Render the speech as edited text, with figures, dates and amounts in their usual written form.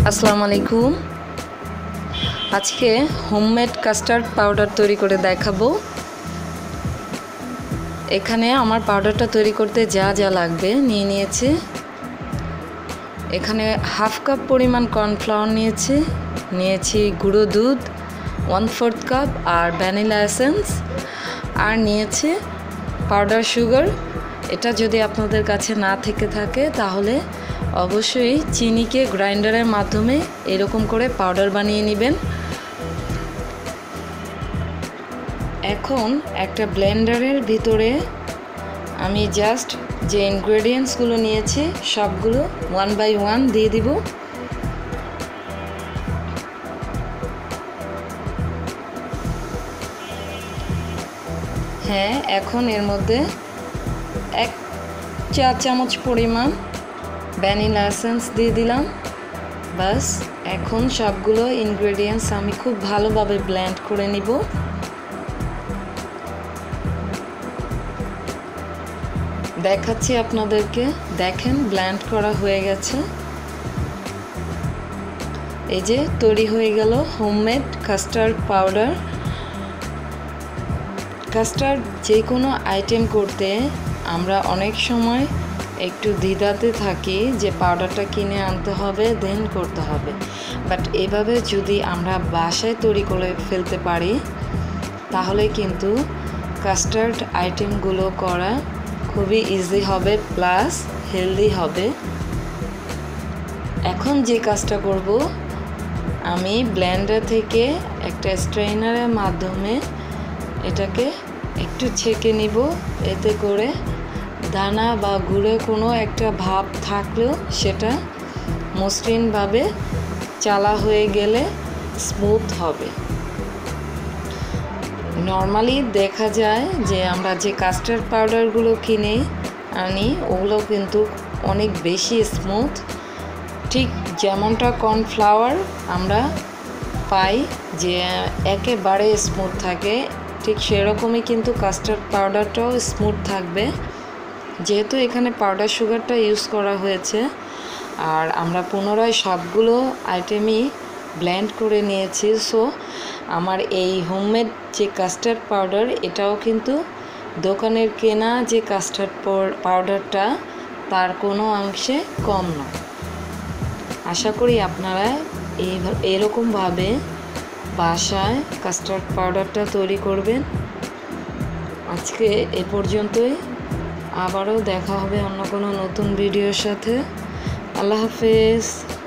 আসসালামু আলাইকুম। আজকে হোমমেড কাস্টার্ড পাউডার তৈরি করে দেখাবো। এখানে আমার পাউডারটা তৈরি করতে যা যা লাগবে নিয়ে নিয়েছি। এখানে হাফ কাপ পরিমাণ কর্নফ্লাওয়ার নিয়েছি গুঁড়ো দুধ 1/4 কাপ আর ভ্যানিলা এসেন্স, আর নিয়েছি পাউডার সুগার। এটা যদি আপনাদের কাছে না থেকে থাকে তাহলে অবশ্যই চিনিকে গ্রাইন্ডারের মাধ্যমে এরকম করে পাউডার বানিয়ে নেবেন। এখন একটা ব্লেন্ডারের ভিতরে আমি জাস্ট যে ইনগ্রেডিয়েন্টসগুলো নিয়েছি সবগুলো 1 বাই 1 দিয়ে দিব। হ্যাঁ, এখন এর মধ্যে 1 চা চামচ পরিমাণ ভ্যানিলা এসেন্স দিয়ে দিলাম। বাস, এখন সবগুলো ইনগ্রেডিয়েন্টস আমি খুব ভালোভাবে ব্লেন্ড করে নিব। দেখাচ্ছি আপনাদেরকে, দেখেন ব্লেন্ড করা হয়ে গেছে। এই যে তৈরি হয়ে গেল হোমমেড কাস্টার্ড পাউডার। কাস্টার্ড যে কোনো আইটেম করতে আমরা অনেক সময় একটু দ্বিধাতে থাকি যে পাউডারটা কিনে আনতে হবে দেন করতে হবে, বাট এভাবে যদি আমরা বাসায় তৈরি করে ফেলতে পারি তাহলে কিন্তু কাস্টার্ড আইটেমগুলো করা খুবই ইজি হবে, প্লাস হেলদি হবে। এখন যে কাজটা করব, আমি ব্লেন্ডার থেকে একটা স্ট্রেনারের মাধ্যমে এটাকে একটু ছেঁকে নিব। এতে করে দানা বা গুঁড়ো কোনো একটা ভাব থাকলেও সেটা মসৃণভাবে চালা হয়ে গেলে স্মুথ হবে। নর্মালি দেখা যায় যে আমরা যে কাস্টার্ড পাউডারগুলো কিনে আনি ওগুলো কিন্তু অনেক বেশি স্মুথ, ঠিক যেমনটা কর্নফ্লাওয়ার আমরা পাই যে একেবারে স্মুথ থাকে, ঠিক সেরকমই কিন্তু কাস্টার্ড পাউডারটাও স্মুথ থাকবে। যেহেতু এখানে পাউডার সুগারটা ইউজ করা হয়েছে আর আমরা পুনরায় সবগুলো আইটেমই ব্লেন্ড করে নিয়েছি, সো আমার এই হোমমেড যে কাস্টার্ড পাউডার এটাও কিন্তু দোকানের কেনা যে কাস্টার্ড পাউডারটা তার কোনো অংশে কম নয়। আশা করি আপনারা এরকমভাবে বাসায় কাস্টার্ড পাউডারটা তৈরি করবেন। আজকে এ পর্যন্তই, আবারও দেখা হবে অন্য কোনো নতুন ভিডিওর সাথে। আল্লাহ হাফেজ।